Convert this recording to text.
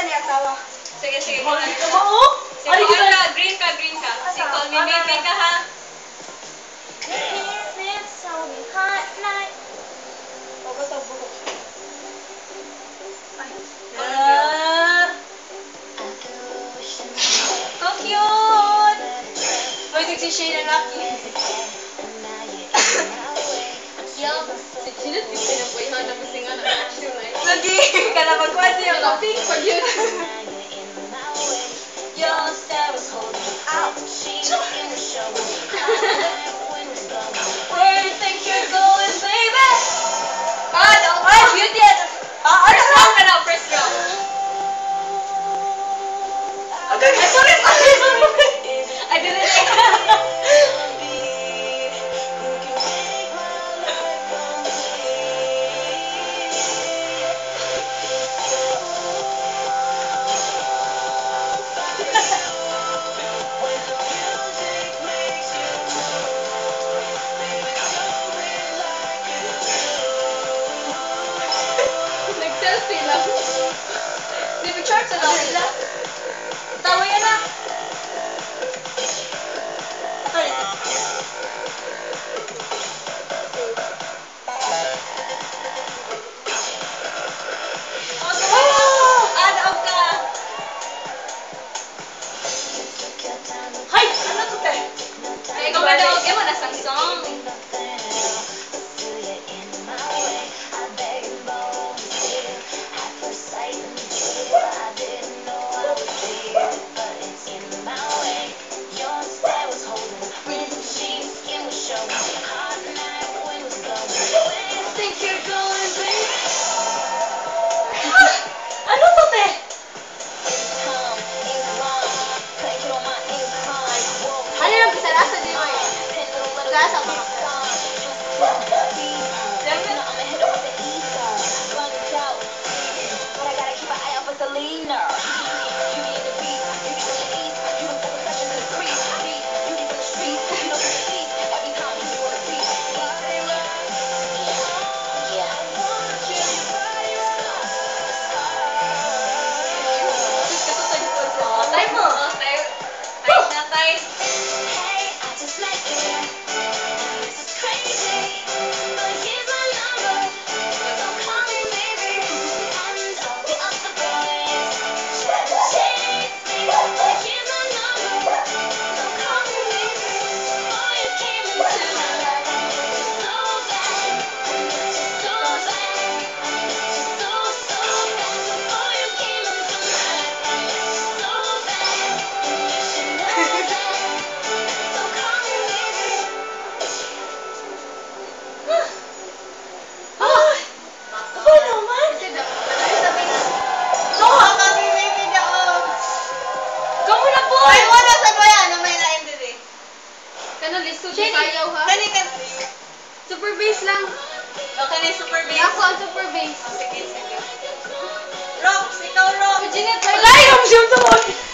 ni asawa. Sige, sige. Halik ka ba, oh? Sige, green ka. Si call me maybe ka, ha? How cute! Pwede si Shayne na lucky. Yup. Si Jeannette, di pinapuyhan na masinga na action eh. Lagi ka na magkwento yung Pink for you. Your stare was holding out. Where you think you're going, baby? Ay, beauty! First round ka na, first round. Okay, sorry. I didn't Nag-selfie lang. Di ba charge na lang sila? Tawa yan na. Adaw ka. Hay! Ano to, te? Ay, ikaw ka daw. Ikaw na sang song. Think you're going, baby? Ano to, te? Ano yung pisalasa di mo eh? Pisalasa mo. Tay mo. Tay na tay. Super bass lang. Okay na yung super bass. Ako ang super bass. Sige. Rock, ikaw rock. Jeannette, Wala yung siyempre.